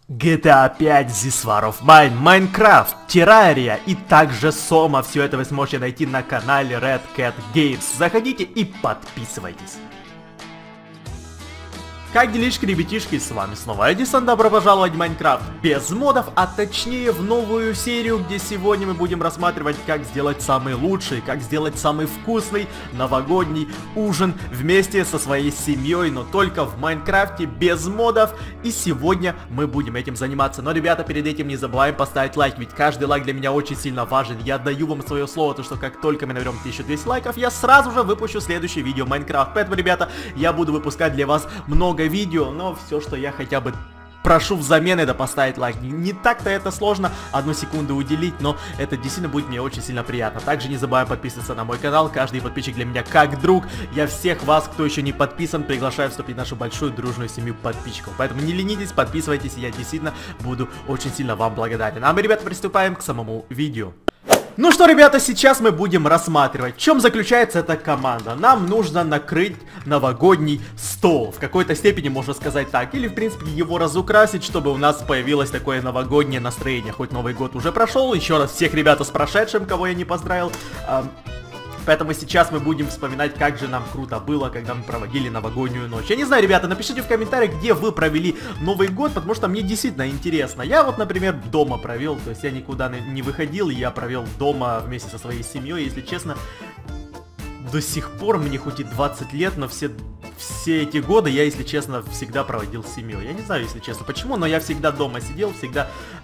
GTA 5, This War of Mine, Minecraft, Terraria и также Soma. Все это вы сможете найти на канале Red Cat Games. Заходите и подписывайтесь. Как делишки, ребятишки, с вами снова Эдисон, добро пожаловать в Майнкрафт без модов, а точнее в новую серию, где сегодня мы будем рассматривать, как сделать самый лучший, как сделать самый вкусный новогодний ужин вместе со своей семьей, но только в Майнкрафте без модов, и сегодня мы будем этим заниматься. Но, ребята, перед этим не забываем поставить лайк, ведь каждый лайк для меня очень сильно важен. Я даю вам свое слово, то что как только мы наберем 1200 лайков, я сразу же выпущу следующее видео Майнкрафт. Поэтому, ребята, я буду выпускать для вас много видео, но все, что я хотя бы прошу взамен, это поставить лайк. Не так-то это сложно, одну секунду уделить, но это действительно будет мне очень сильно приятно. Также не забываем подписываться на мой канал, каждый подписчик для меня как друг. Я всех вас, кто еще не подписан, приглашаю вступить в нашу большую дружную семью подписчиков. Поэтому не ленитесь, подписывайтесь, я действительно буду очень сильно вам благодарен. А мы, ребята, приступаем к самому видео. Ну что, ребята, сейчас мы будем рассматривать, в чем заключается эта команда. Нам нужно накрыть новогодний стол. В какой-то степени можно сказать так. Или, в принципе, его разукрасить, чтобы у нас появилось такое новогоднее настроение. Хоть Новый год уже прошел. Еще раз всех, ребята, с прошедшим, кого я не поздравил. Поэтому сейчас мы будем вспоминать, как же нам круто было, когда мы проводили новогоднюю ночь. Я не знаю, ребята, напишите в комментариях, где вы провели Новый год, потому что мне действительно интересно. Я вот, например, дома провел, то есть я никуда не выходил, я провел дома вместе со своей семьей. Если честно, до сих пор, мне хоть и 20 лет, но все эти годы я, если честно, всегда проводил с семьей. Я не знаю, если честно, почему, но я всегда дома сидел, всегда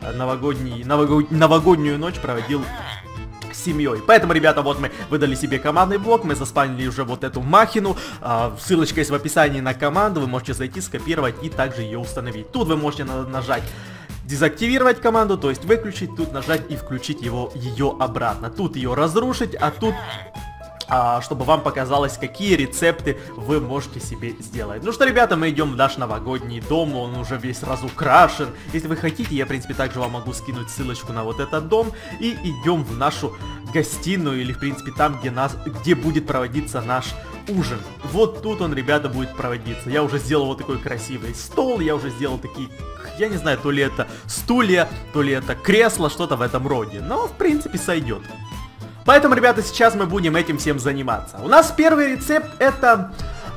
новогоднюю ночь проводил семьей. Поэтому, ребята, вот мы выдали себе командный блок, мы заспавнили уже вот эту махину. Ссылочка есть в описании на команду, вы можете зайти, скопировать и также ее установить. Тут вы можете нажать дезактивировать команду, то есть выключить, тут нажать и включить ее обратно. Тут ее разрушить, а тут чтобы вам показалось, какие рецепты вы можете себе сделать. Ну что, ребята, мы идем в наш новогодний дом, он уже весь разукрашен. Если вы хотите, я, в принципе, также вам могу скинуть ссылочку на вот этот дом. И идем в нашу гостиную, или, в принципе, там, где будет проводиться наш ужин. Вот тут он, ребята, будет проводиться. Я уже сделал вот такой красивый стол, я уже сделал такие, я не знаю, то ли это стулья, то ли это кресло, что-то в этом роде. Но, в принципе, сойдет. Поэтому, ребята, сейчас мы будем этим всем заниматься. У нас первый рецепт это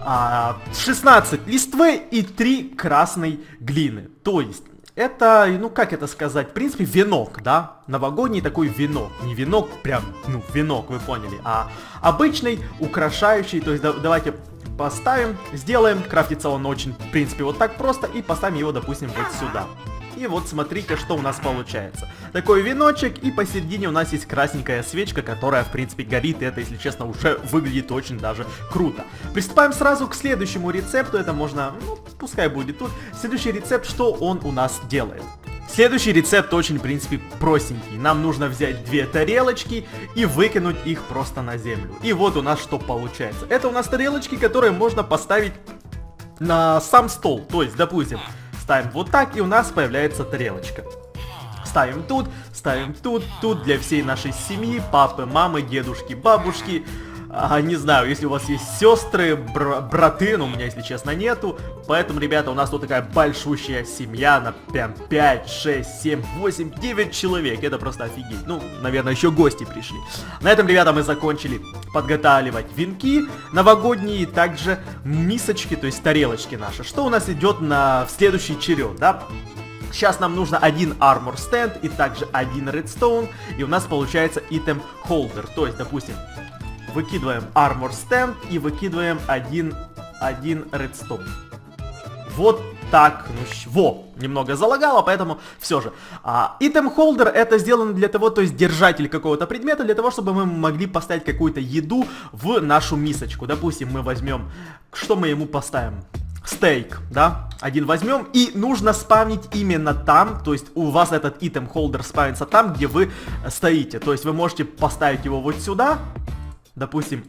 16 листвы и 3 красной глины. То есть, это, ну как это сказать, в принципе, венок, да? Новогодний такой венок. Не венок, прям, ну, венок, вы поняли. А обычный, украшающий, то есть давайте поставим, сделаем. Крафтится он очень, в принципе, вот так просто. И поставим его, допустим, вот сюда. И вот смотрите, что у нас получается. Такой веночек, и посередине у нас есть красненькая свечка, которая, в принципе, горит. И это, если честно, уже выглядит очень даже круто. Приступаем сразу к следующему рецепту. Это можно, ну, пускай будет тут. Следующий рецепт, что он у нас делает? Следующий рецепт очень, в принципе, простенький. Нам нужно взять 2 тарелочки и выкинуть их просто на землю. И вот у нас что получается. Это у нас тарелочки, которые можно поставить на сам стол. То есть, допустим, ставим вот так, и у нас появляется тарелочка. Ставим тут, тут для всей нашей семьи, папы, мамы, дедушки, бабушки. Не знаю, если у вас есть сестры, браты, но у меня, если честно, нету. Поэтому, ребята, у нас тут такая большущая семья на прям 5, 6, 7, 8, 9 человек. Это просто офигеть. Ну, наверное, еще гости пришли. На этом, ребята, мы закончили подготавливать венки новогодние, также мисочки, то есть тарелочки наши. Что у нас идет в следующий черед, да? Сейчас нам нужно 1 armor stand и также 1 redstone. И у нас получается item holder. То есть, допустим, выкидываем armor stand и выкидываем 1 redstone. Вот так, ну, во, немного залагало, поэтому все же. Item holder это сделано для того, то есть держатель какого-то предмета, для того, чтобы мы могли поставить какую-то еду в нашу мисочку. Допустим, мы возьмем, что мы ему поставим? Стейк, да? Один возьмем, и нужно спавнить именно там, то есть у вас этот item holder спавнится там, где вы стоите. То есть вы можете поставить его вот сюда, допустим,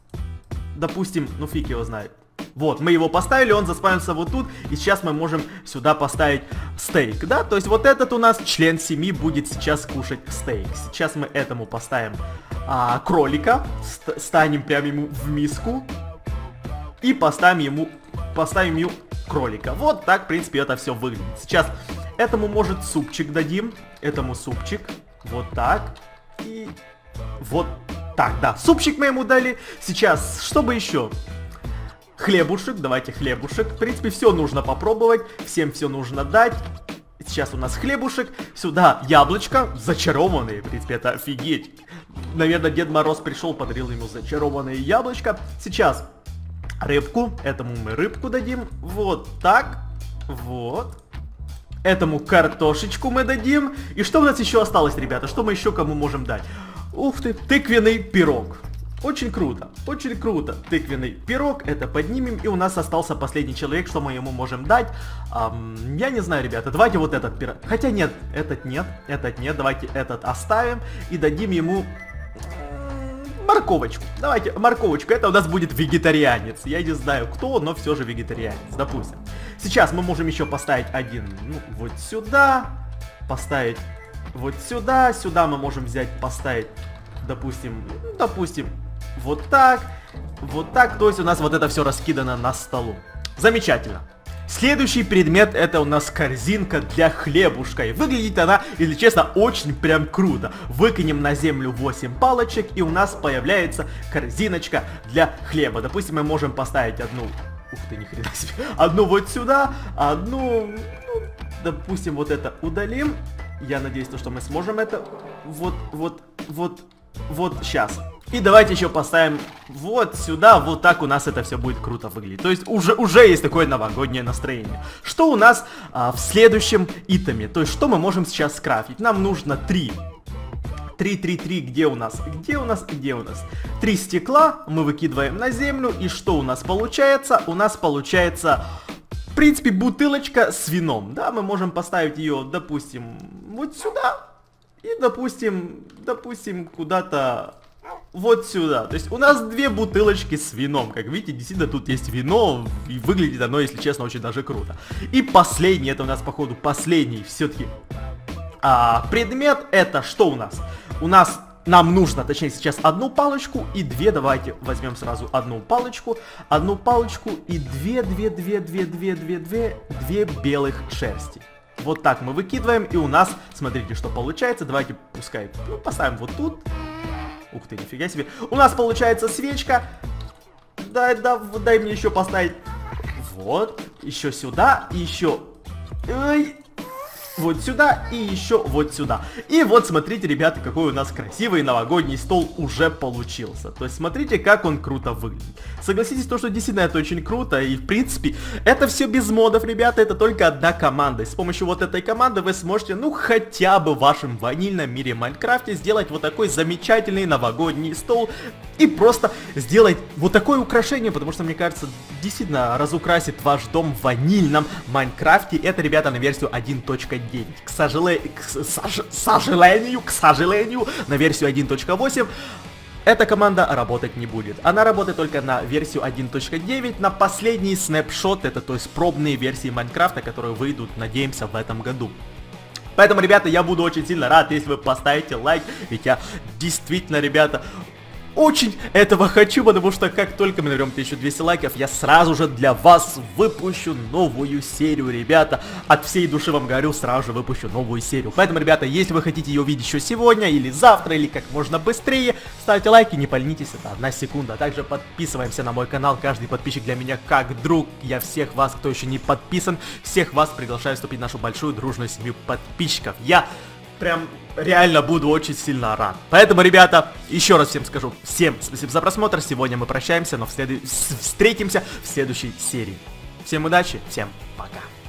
ну фиг его знает. Вот, мы его поставили, он заспавнится вот тут, и сейчас мы можем сюда поставить стейк, да? То есть вот этот у нас член семьи будет сейчас кушать стейк. Сейчас мы этому поставим кролика, станем прямо ему в миску и поставим ему кролика. Вот так, в принципе, это все выглядит. Сейчас Этому, может, супчик дадим. Этому супчик. Вот так. И вот так, да. Супчик мы ему дали. Сейчас, что бы еще? Хлебушек, давайте хлебушек. В принципе, все нужно попробовать. Всем все нужно дать. Сейчас у нас хлебушек. Сюда яблочко. Зачарованные. В принципе, это офигеть. Наверное, Дед Мороз пришел, подарил ему зачарованные яблочко. Сейчас рыбку. Этому мы рыбку дадим. Вот так. Вот. Этому картошечку мы дадим. И что у нас еще осталось, ребята? Что мы еще кому можем дать? Ух ты, тыквенный пирог. Очень круто, очень круто. Тыквенный пирог, это поднимем. И у нас остался последний человек, что мы ему можем дать. Я не знаю, ребята, давайте вот этот пирог. Хотя нет, этот нет. Давайте этот оставим и дадим ему морковочку. Давайте морковочку, это у нас будет вегетарианец. Я не знаю кто, но все же вегетарианец, допустим. Сейчас мы можем еще поставить один, ну, вот сюда. Поставить вот сюда. Сюда мы можем взять, поставить, допустим, вот так. Вот так, то есть у нас вот это все раскидано на столу. Замечательно. Следующий предмет это у нас корзинка для хлебушка. И выглядит она, если честно, очень прям круто. Выкинем на землю 8 палочек, и у нас появляется корзиночка для хлеба. Допустим, мы можем поставить одну... Ух ты, ни хрена себе. Одну вот сюда, одну... Ну, допустим, вот это удалим. Я надеюсь, что мы сможем это... Вот сейчас. И давайте еще поставим вот сюда, вот так у нас это все будет круто выглядеть. То есть уже есть такое новогоднее настроение. Что у нас в следующем итеме? То есть что мы можем сейчас скрафтить? Нам нужно 3. 3, где у нас? 3 стекла мы выкидываем на землю. И что у нас получается? У нас получается, в принципе, бутылочка с вином. Да, мы можем поставить ее, допустим, вот сюда. И, допустим, куда-то вот сюда. То есть у нас 2 бутылочки с вином. Как видите, действительно тут есть вино. И выглядит оно, если честно, очень даже круто. И последний, это у нас, походу, последний все-таки предмет. Это что у нас? Нам нужно, точнее, сейчас одну палочку и 2. Давайте возьмем сразу одну палочку и 2 белых шерсти. Вот так мы выкидываем, и у нас, смотрите, что получается. Давайте, пускай, ну, поставим вот тут. Ух ты, нифига себе. У нас получается свечка. Дай мне еще поставить. Вот, еще сюда, и еще... Вот сюда и еще вот сюда. И вот смотрите, ребята, какой у нас красивый новогодний стол уже получился. То есть смотрите, как он круто выглядит. Согласитесь, то, что действительно это очень круто. И в принципе, это все без модов, ребята. Это только одна команда. И с помощью вот этой команды вы сможете, ну, хотя бы в вашем ванильном мире Майнкрафте сделать вот такой замечательный новогодний стол. И просто сделать вот такое украшение. Потому что, мне кажется, действительно разукрасит ваш дом в ванильном Майнкрафте. Это, ребята, на версию 1.9. К сожалению, на версию 1.8 эта команда работать не будет. Она работает только на версию 1.9, на последний снапшот, это то есть пробные версии Майнкрафта, которые выйдут, надеемся, в этом году. Поэтому, ребята, я буду очень сильно рад, если вы поставите лайк, ведь я действительно, ребята, очень этого хочу, потому что как только мы наберем 1200 лайков, я сразу же для вас выпущу новую серию, ребята. От всей души вам говорю, сразу же выпущу новую серию. Поэтому, ребята, если вы хотите ее увидеть еще сегодня, или завтра, или как можно быстрее, ставьте лайки, не поленитесь, это 1 секунда. Также подписываемся на мой канал, каждый подписчик для меня как друг. Я всех вас, кто еще не подписан, всех вас приглашаю вступить в нашу большую дружную семью подписчиков. Я прям реально буду очень сильно рад. Поэтому, ребята, еще раз всем скажу, всем спасибо за просмотр. Сегодня мы прощаемся, но встретимся в следующей серии. Всем удачи, всем пока.